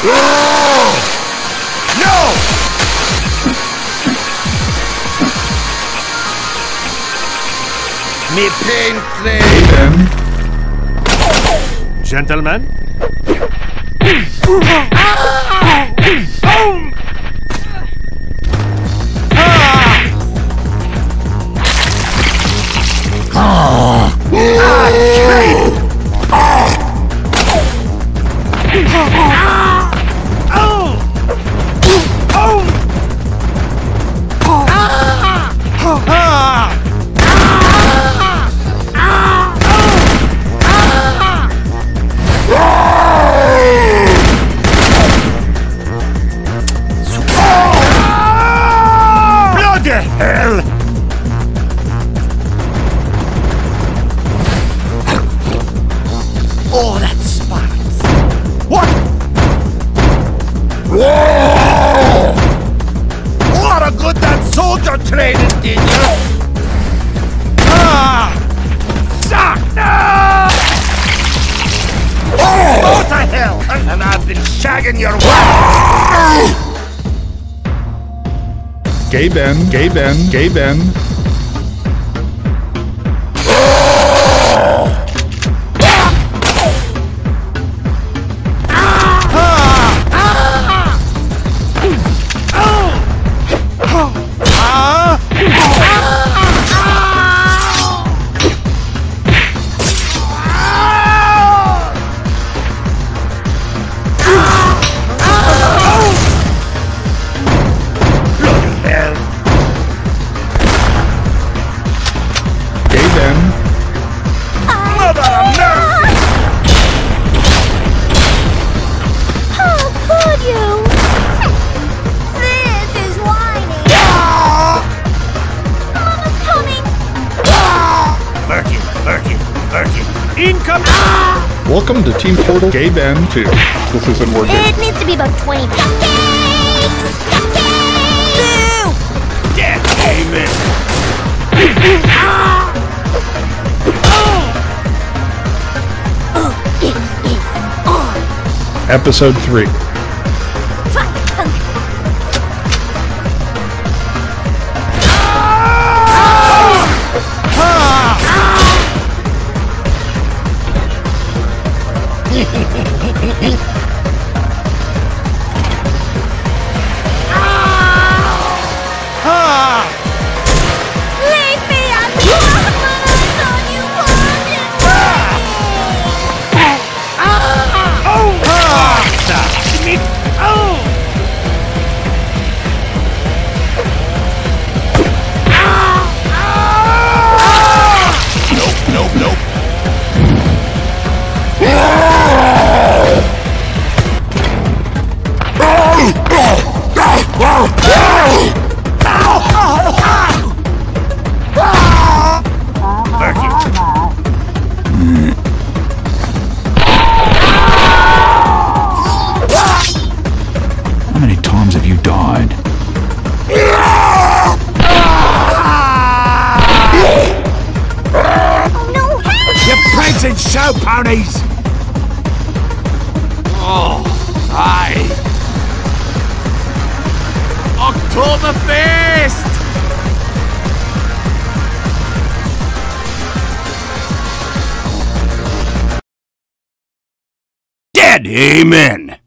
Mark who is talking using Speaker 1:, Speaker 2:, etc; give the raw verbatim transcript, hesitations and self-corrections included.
Speaker 1: No! Me pain train.
Speaker 2: Gentlemen?
Speaker 1: Hell! Oh, that sparks! What? Whoa! What a good that soldier training did you! Ah! Suck! No! Oh! Go to hell! And I've been shagging your wife!
Speaker 3: Gay Ben, Gay Ben, Gay Ben.
Speaker 2: Income!
Speaker 3: Welcome to Team Portal Gay Ben two. This isn't working.
Speaker 4: It needs to be about twenty cupcakes! Cupcakes! Boo!
Speaker 1: Dead Amen!
Speaker 3: Episode three.
Speaker 5: How many times have you died?
Speaker 4: Oh no!
Speaker 1: You pigs and show ponies! Oh, aye! Oktoberfest! Dead Amen!